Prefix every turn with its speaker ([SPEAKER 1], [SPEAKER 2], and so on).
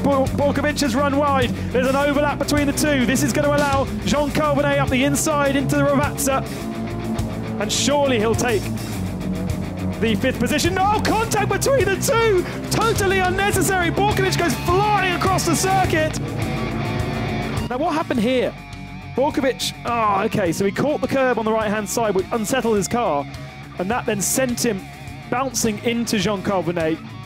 [SPEAKER 1] Borkovic has run wide. There's an overlap between the two. This is going to allow Jean Calvinet up the inside into the Ravazza. And surely he'll take the 5th position. No, contact between the two! Totally unnecessary. Borkovic goes flying across the circuit. Now what happened here? Borkovic, okay, so he caught the curb on the right-hand side, which unsettled his car, and that then sent him bouncing into Jean Calvinet.